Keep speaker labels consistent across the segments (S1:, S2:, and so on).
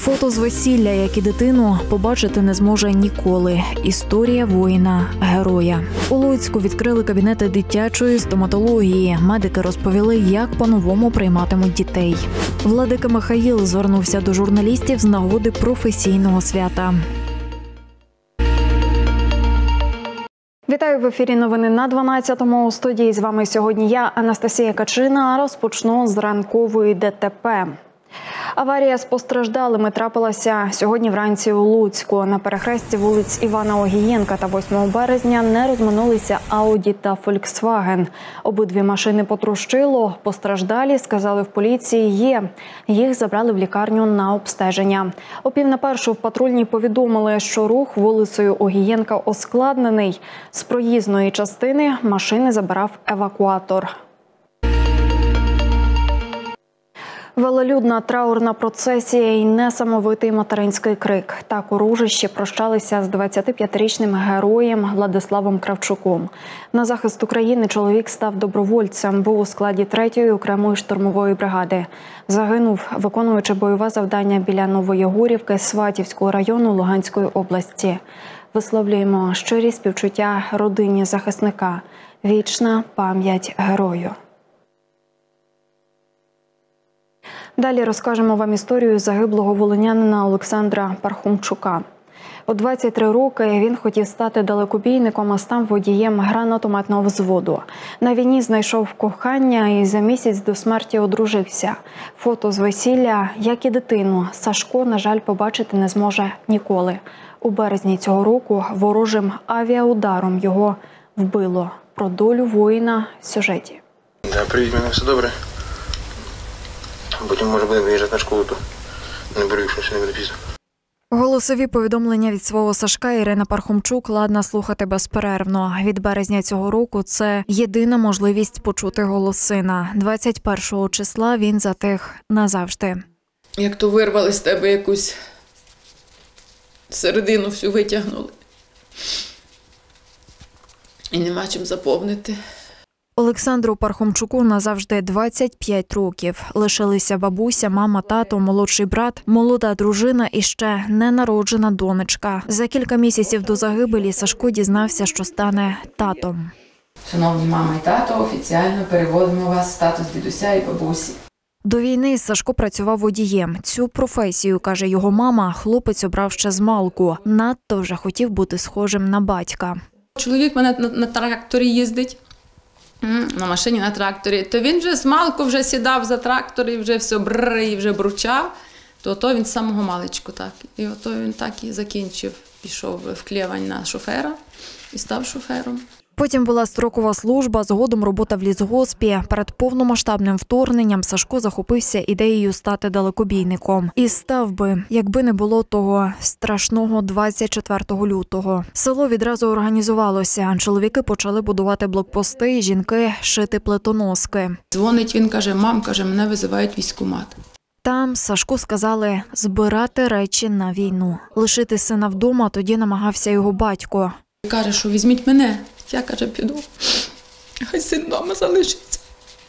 S1: Фото з весілля, як і дитину, побачити не зможе ніколи. Історія воїна-героя. У Луцьку відкрили кабінети дитячої стоматології. Медики розповіли, як по-новому прийматимуть дітей. Владика Михаїл звернувся до журналістів з нагоди професійного свята. Вітаю в ефірі новини на 12-му. У студії з вами сьогодні я, Анастасія Качина. Розпочну з ранкової ДТП. Аварія з постраждалими трапилася сьогодні вранці у Луцьку. На перехресті вулиць Івана Огієнка та 8 березня не розминулися Ауді та Фольксваген. Обидві машини потрощило. Постраждалі, сказали в поліції, є. Їх забрали в лікарню на обстеження. О 12:45 в патрульній повідомили, що рух вулицею Огієнка ускладнений. З проїзної частини машини забирав евакуатор. Велолюдна траурна процесія і несамовитий материнський крик. Так у Ружищі прощалися з 25-річним героєм Владиславом Кравчуком. На захист України чоловік став добровольцем, був у складі 3-ї окремої штурмової бригади. Загинув, виконуючи бойове завдання біля Новоєгорівки Сватівського району Луганської області. Висловлюємо щирі співчуття родині захисника. Вічна пам'ять герою. Далі розкажемо вам історію загиблого волинянина Олександра Пархомчука. У 23 роки він хотів стати далекобійником, а став водієм гранатометного взводу. На війні знайшов кохання і за місяць до смерті одружився. Фото з весілля, як і дитину, Сашко, на жаль, побачити не зможе ніколи. У березні цього року ворожим авіаударом його вбило. Про долю воїна в сюжеті.
S2: Привіт, мене все добре. Потім, може, будемо виїжджати на школу, то не беру, якщо не буде пізно.
S1: Голосові повідомлення від свого Сашка Ірина Пархомчук ладна слухати безперервно. Від березня цього року це єдина можливість почути голос сина. 21 числа він затих назавжди.
S3: Як то вирвали з тебе якусь середину, всю витягнули. І нема чим заповнити.
S1: Олександру Пархомчуку назавжди 25 років. Лишилися бабуся, мама, тато, молодший брат, молода дружина і ще ненароджена донечка. За кілька місяців до загибелі Сашко дізнався, що стане татом.
S3: Шановні мама і тато, офіційно переводимо вас в статус дідуся і бабусі.
S1: До війни Сашко працював водієм. Цю професію, каже його мама, хлопець обрав ще змалку. Надто вже хотів бути схожим на батька.
S3: Чоловік мене на тракторі їздить. На машині на тракторі, то він вже змалку вже сідав за трактор і вже все бррр, і вже бручав, то він з самого маличку так. І ото він так і закінчив, пішов в Клєвань на шофера і став шофером.
S1: Потім була строкова служба, згодом робота в лісгоспі. Перед повномасштабним вторгненням Сашко захопився ідеєю стати далекобійником. І став би, якби не було того страшного 24 лютого. Село відразу організувалося. Чоловіки почали будувати блокпости, жінки – шити плитоноски.
S3: Дзвонить він, каже, мам, каже, мене визивають військкомат.
S1: Там Сашку сказали збирати речі на війну. Лишити сина вдома тоді намагався його батько.
S3: Каже, що візьміть мене. Я, каже, піду. Хай син вдома залишиться.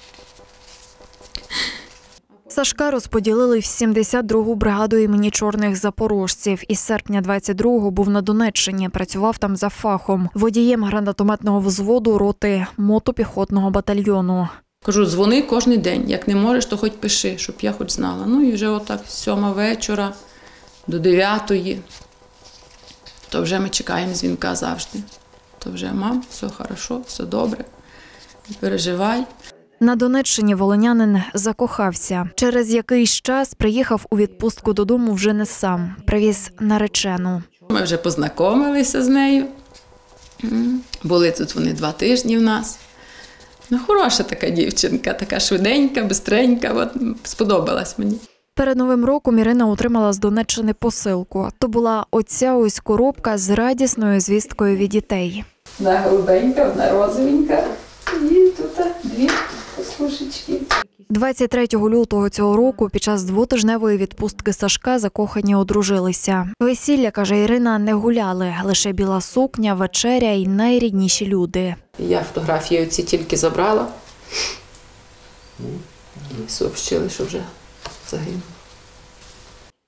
S1: Сашка розподілили в 72-гу бригаду імені чорних запорожців. Із серпня 22-го був на Донеччині, працював там за фахом. Водієм гранатометного взводу роти мотопіхотного батальйону.
S3: Кажу, дзвони кожен день. Як не можеш, то хоч пиши, щоб я хоч знала. Ну і вже отак з 7 вечора до 9-ї. То вже ми чекаємо дзвінка завжди. То вже, мам, все хорошо, все добре, не переживай.
S1: На Донеччині волинянин закохався. Через якийсь час приїхав у відпустку додому вже не сам. Привіз наречену.
S3: Ми вже познайомилися з нею. Були тут вони 2 тижні в нас. Ну, хороша така дівчинка, така швиденька, бистренька, от, сподобалась мені.
S1: Перед Новим роком Ірина отримала з Донеччини посилку. То була оця ось коробка з радісною звісткою від дітей.
S3: Одна голубенька, одна розовенька і тут 2 послушечки.
S1: 23 лютого цього року під час 2-тижневої відпустки Сашка закохані одружилися. Весілля, каже Ірина, не гуляли. Лише біла сукня, вечеря і найрідніші люди.
S3: Я фотографії оці тільки забрала і сообщили, що вже загинув.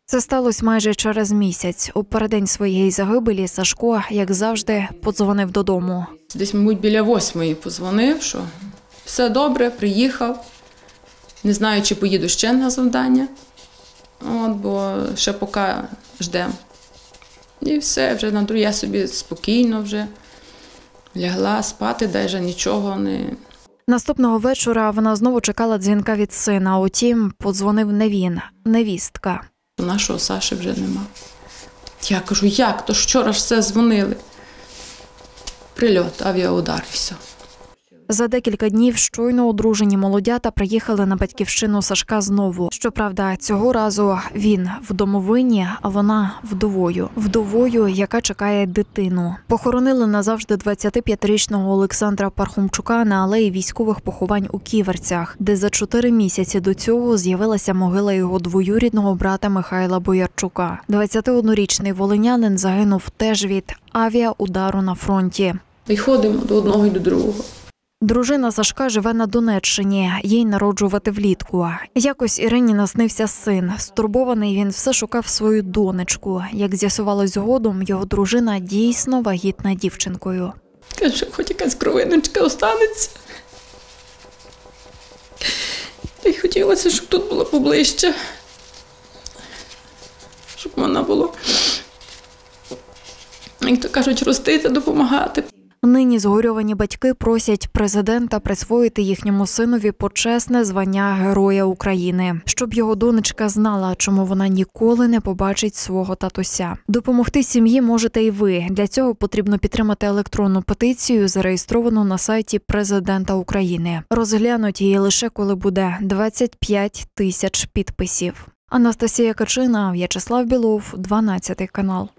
S1: Це сталося майже через місяць. У переддень своєї загибелі Сашко, як завжди, подзвонив додому.
S3: Десь, мабуть, біля 8-ї подзвонив, що все добре, приїхав. Не знаю, чи поїду ще на завдання, бо ще поки ждемо. І все, вже на друге я собі спокійно вже лягла спати, навіть нічого не...
S1: Наступного вечора вона знову чекала дзвінка від сина. Утім, подзвонив не він, невістка.
S3: Нашого Саші вже нема. Я кажу, як? То ж вчора ж все дзвонили. Прильот, авіаудар і все.
S1: За декілька днів щойно одружені молодята приїхали на батьківщину Сашка знову. Щоправда, цього разу він в домовині, а вона вдовою. Вдовою, яка чекає дитину. Похоронили назавжди 25-річного Олександра Пархомчука на алеї військових поховань у Ківерцях, де за 4 місяці до цього з'явилася могила його двоюрідного брата Михайла Боярчука. 21-річний волинянин загинув теж від авіаудару на фронті.
S3: І ходимо до одного і до другого.
S1: Дружина Сашка живе на Донеччині, їй народжувати влітку. Якось Ірині наснився син. Стурбований він все шукав свою донечку. Як з'ясувалось згодом, його дружина дійсно вагітна дівчинкою.
S3: Каже, хоч якась кровиночка останеться. І хотілося, щоб тут було поближче. Щоб вона була, як то кажуть, ростити, допомагати.
S1: Нині згорьовані батьки просять президента присвоїти їхньому синові почесне звання Героя України, щоб його донечка знала, чому вона ніколи не побачить свого татуся. Допомогти сім'ї можете і ви. Для цього потрібно підтримати електронну петицію, зареєстровану на сайті президента України. Розглянуть її лише коли буде 25 тисяч підписів. Анастасія Качина, В'ячеслав Білов, 12 канал.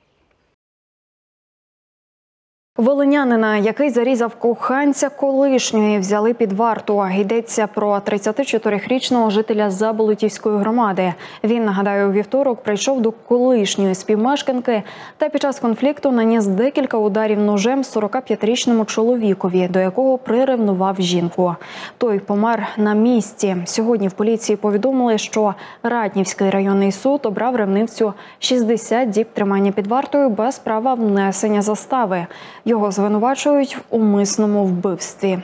S1: Волинянина, який зарізав коханця колишньої, взяли під варту. Йдеться про 34-річного жителя Заболотівської громади. Він, нагадаю, у вівторок прийшов до колишньої співмешканки та під час конфлікту наніс декілька ударів ножем 45-річному чоловікові, до якого приревнував жінку. Той помер на місці. Сьогодні в поліції повідомили, що Ратнівський районний суд обрав ревнивцю 60 діб тримання під вартою без права внесення застави. Його звинувачують в умисному вбивстві.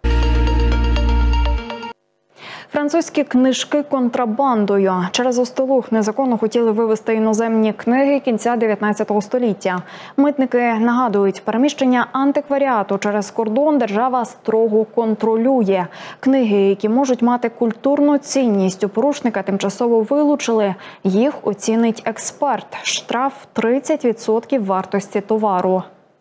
S1: Французькі книжки контрабандою. Через Остелух незаконно хотіли вивезти іноземні книги кінця 19 століття. Митники нагадують, переміщення антикваріату через кордон держава строго контролює. Книги, які можуть мати культурну цінність, у порушника тимчасово вилучили. Їх оцінить експерт. Штраф 30% вартості товару.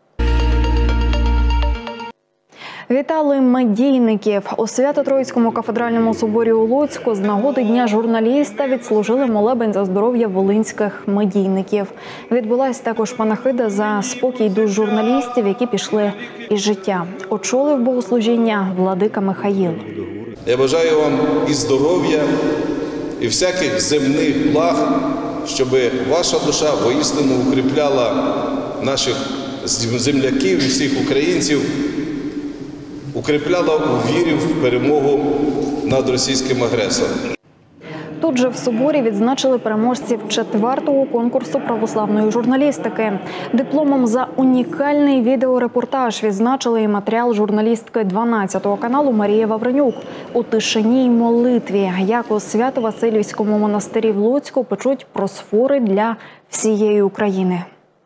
S1: Вітали медійників. У Свято-Троїцькому кафедральному соборі у Луцьку з нагоди Дня журналіста відслужили молебень за здоров'я волинських медійників. Відбулась також панахида за спокій душ журналістів, які пішли із життя. Очолив богослужіння владика Михаїл.
S4: Я бажаю вам і здоров'я, і всяких земних благ, щоб ваша душа воістину укріпляла наших земляків і всіх українців, укріпляла у вірі в перемогу над російським агресором.
S1: Тут же в соборі відзначили переможців 4-го конкурсу православної журналістики. Дипломом за унікальний відеорепортаж відзначили і матеріал журналістки 12-го каналу Марії Вавренюк «У тишині й молитві», як у Свято-Василівському монастирі в Луцьку печуть просфори для всієї України.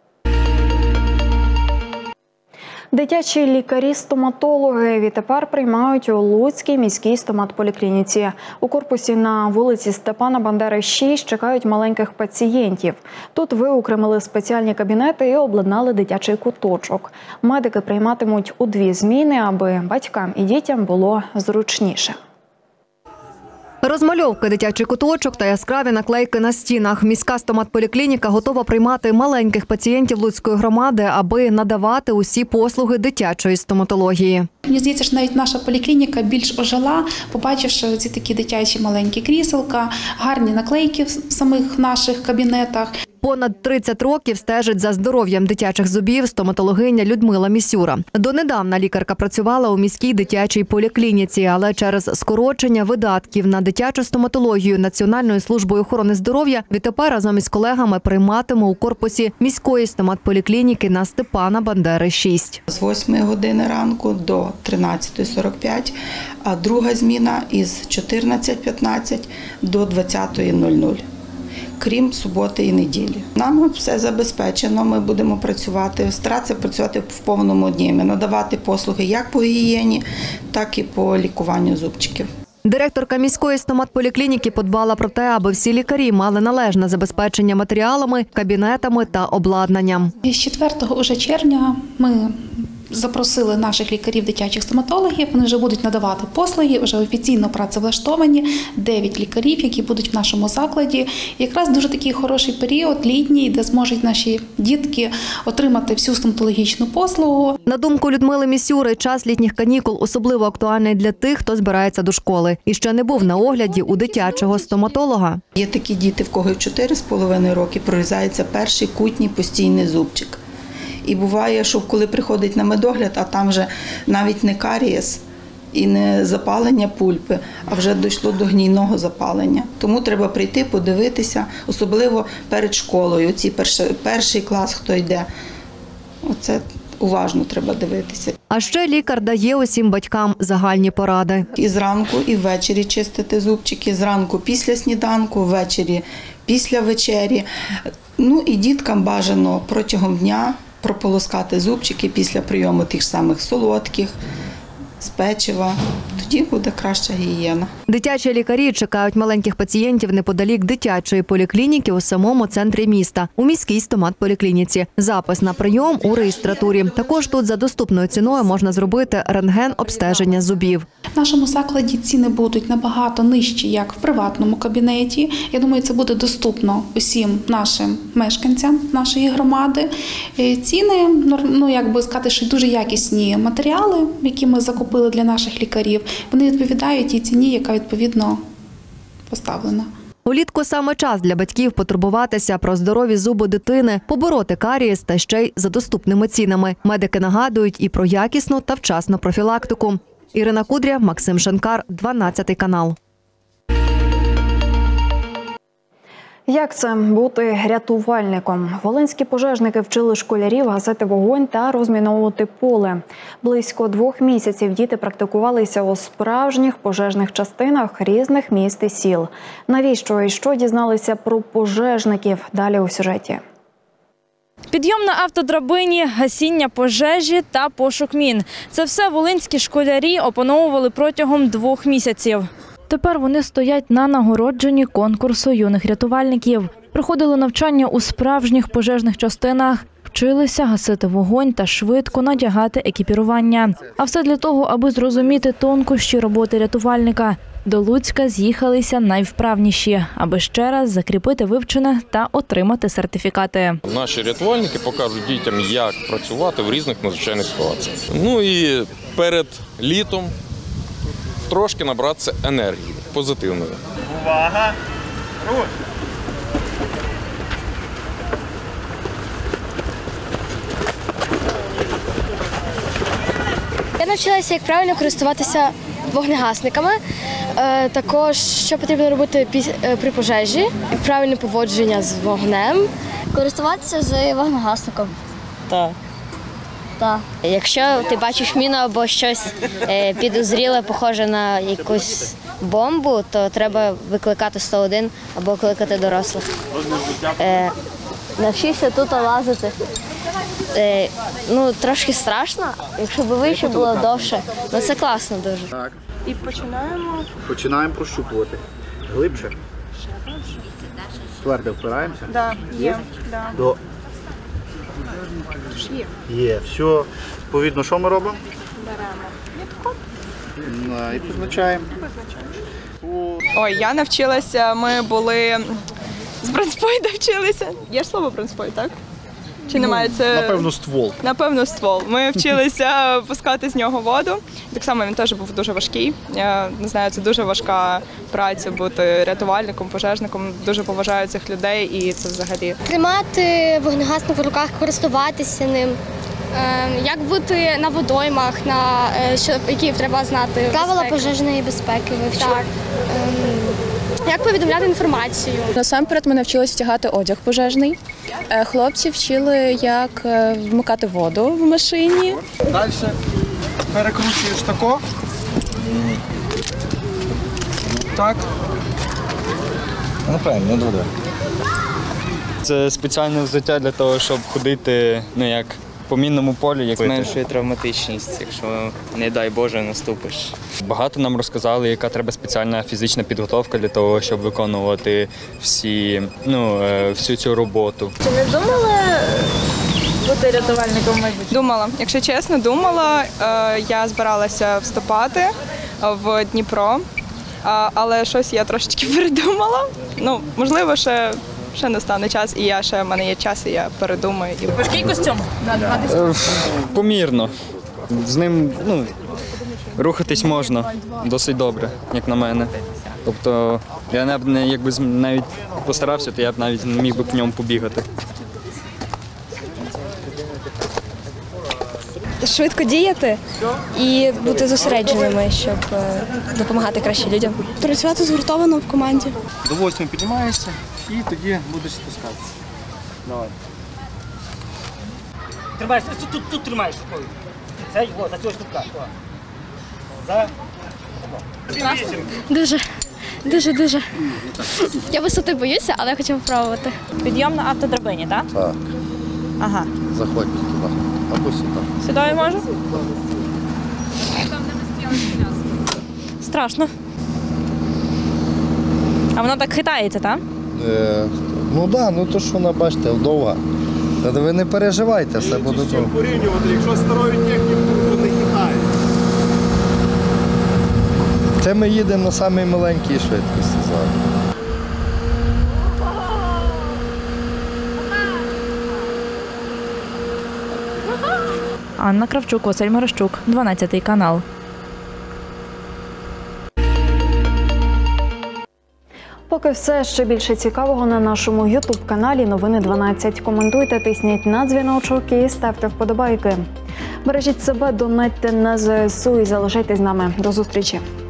S1: Дитячі лікарі-стоматологи відтепер приймають у Луцькій міській стоматполіклініці. У корпусі на вулиці Степана Бандери 6 чекають маленьких пацієнтів. Тут виокремили спеціальні кабінети і обладнали дитячий куточок. Медики прийматимуть у 2 зміни, аби батькам і дітям було зручніше.
S5: Розмальовки, дитячий куточок та яскраві наклейки на стінах. Міська стоматполіклініка готова приймати маленьких пацієнтів Луцької громади, аби надавати усі послуги дитячої стоматології.
S6: Мені здається, що навіть наша поліклініка більш ожила, побачивши ці такі дитячі маленькі кріселка, гарні наклейки в самих наших кабінетах.
S5: Понад 30 років стежить за здоров'ям дитячих зубів стоматологиня Людмила Місюра. Донедавна лікарка працювала у міській дитячій поліклініці, але через скорочення видатків на дитячу стоматологію Національною службою охорони здоров'я відтепер разом із колегами прийматиме у корпусі міської стоматполіклініки на Степана Бандери 6.
S7: З 8 години ранку до 13:45, а друга зміна із 14:15 до 20:00. Крім суботи і неділі. Нам все забезпечено, ми будемо працювати, старатися працювати в повному дні, надавати послуги як по гігієні, так і по лікуванню зубчиків.
S5: Директорка міської стоматполіклініки подбала про те, аби всі лікарі мали належне забезпечення матеріалами, кабінетами та обладнанням.
S6: З 4 червня ми запросили наших лікарів дитячих стоматологів, вони вже будуть надавати послуги, вже офіційно працевлаштовані, 9 лікарів, які будуть в нашому закладі. І якраз дуже такий хороший період, літній, де зможуть наші дітки отримати всю стоматологічну послугу.
S5: На думку Людмили Місюри, час літніх канікул особливо актуальний для тих, хто збирається до школи і ще не був на огляді у дитячого стоматолога.
S7: Є такі діти, в кого в 4,5 роки прорізається перший кутній постійний зубчик. І буває, що коли приходить на медогляд, а там вже навіть не карієс і не запалення пульпи, а вже дійшло до гнійного запалення. Тому треба прийти, подивитися, особливо перед школою. Ці перший клас, хто йде, оце уважно треба дивитися.
S5: А ще лікар дає усім батькам загальні поради.
S7: І зранку, і ввечері чистити зубчики, зранку після сніданку, ввечері після вечері. Ну і діткам бажано протягом дня прополоскати зубчики після прийому тих самих солодких, з печива. Тоді буде краща гігієна.
S5: Дитячі лікарі чекають маленьких пацієнтів неподалік дитячої поліклініки у самому центрі міста, у міській стоматполіклініці. Запис на прийом у реєстратурі. Також тут за доступною ціною можна зробити рентген-обстеження зубів.
S6: В нашому закладі ціни будуть набагато нижчі, як в приватному кабінеті. Я думаю, це буде доступно усім нашим мешканцям нашої громади. Ціни, ну як би сказати, що дуже якісні матеріали, які ми закупили для наших лікарів. Вони відповідають тій ціні, яка відповідно поставлена.
S5: Улітку саме час для батьків потурбуватися про здорові зуби дитини, побороти карієс та ще й за доступними цінами. Медики нагадують і про якісну та вчасну профілактику. Ірина Кудря, Максим Шанкар, 12 канал.
S1: Як це бути рятувальником? Волинські пожежники вчили школярів гасити вогонь та розміновувати поле. Близько 2 місяців діти практикувалися у справжніх пожежних частинах різних міст і сіл. Навіщо і що дізналися про пожежників? Далі у сюжеті.
S8: Підйом на автодрабині, гасіння пожежі та пошук мін – це все волинські школярі опановували протягом 2 місяців. Тепер вони стоять на нагородженні конкурсу юних рятувальників. Проходили навчання у справжніх пожежних частинах, вчилися гасити вогонь та швидко надягати екіпірування. А все для того, аби зрозуміти тонкощі роботи рятувальника. До Луцька з'їхалися найвправніші, аби ще раз закріпити вивчене та отримати сертифікати.
S9: Наші рятувальники покажуть дітям, як працювати в різних надзвичайних ситуаціях. Ну і перед літом трошки набратися енергії позитивної.
S10: Увага! Руш!
S11: Я навчилася, як правильно користуватися вогнегасниками, також що потрібно робити при пожежі, правильне поводження з вогнем.
S12: Користуватися з вогнегасником.
S11: Так.
S12: Так. Якщо ти бачиш міну або щось підозріле, похоже на якусь бомбу, то треба викликати 101 або кликати дорослих. Навчився тут лазити. Трошки страшно, якщо б вище було довше, але це класно дуже.
S10: Так. І починаємо прощупувати. Глибше. Твердо впираємося.
S13: Так, є.
S10: До... Є. Все. Відповідно, що ми робимо? Беремо. І позначаємо.
S13: Ой, я навчилася, ми були з бронспойда вчилися. Є ж слово бронспойд, так? Чи немає це?
S10: Напевно, ствол.
S13: Напевно, ствол. Ми вчилися пускати з нього воду. Так само він теж був дуже важкий. Я не знаю, це дуже важка праця бути рятувальником, пожежником. Дуже поважаю цих людей і це взагалі.
S11: Тримати вогнегасник в руках, користуватися ним. Як бути на водоймах, які треба знати. Правила пожежної безпеки вивчити. Як повідомляти інформацію.
S14: Насамперед ми навчилися втягати одяг пожежний. Хлопці вчили, як вмикати воду в машині.
S10: Далі перекручуєш тако. Так.
S15: Ну правильно, не буде. Це спеціальне взуття для того, щоб ходити, як по мінному полі. Як
S16: зменшує травматичність, якщо, не дай Боже, наступиш.
S15: Багато нам розказали, яка треба спеціальна фізична підготовка для того, щоб виконувати всю цю роботу.
S8: Чи не думали бути рятувальником в майбутньому?
S13: Думала. Якщо чесно, думала. Я збиралася вступати в Дніпро, але щось я трошечки передумала. Можливо, ще настане час, і в мене є час, і я передумаю.
S8: Важкий костюм?
S15: Помірно. З ним рухатись можна досить добре, як на мене. Тобто я якби навіть постарався, то я б навіть не міг би по ньому побігати.
S17: Швидко діяти і бути зосередженими, щоб допомагати краще людям. Працювати згуртовано в команді.
S10: До 8 піднімаєшся і тоді будеш спускатися. Давай.
S18: Тримаєш, тут тримаєш. Це за цього штука.
S11: Дуже. Я висоти боюся, але хочу спробувати.
S8: Підйом на автодрабині, так?
S19: Так.
S8: Ага.
S19: Заходьте туди. Або сюди.
S8: Сюди я можу? Страшно. А воно так хитається, так?
S19: То що вона, бачите, довга. Та ви не переживайте, все буде добре.
S10: Порівнювати, якщо старою технікою, то не хитає.
S19: Це ми їдемо на самій маленькій швидкості зараз.
S8: Анна Кравчук, Василь Марощук, 12 канал.
S1: Поки все, ще більше цікавого на нашому YouTube-каналі Новини 12. Коментуйте, тисніть на дзвіночок і ставте вподобайки. Бережіть себе, донатьте на ЗСУ і залишайтесь з нами. До зустрічі.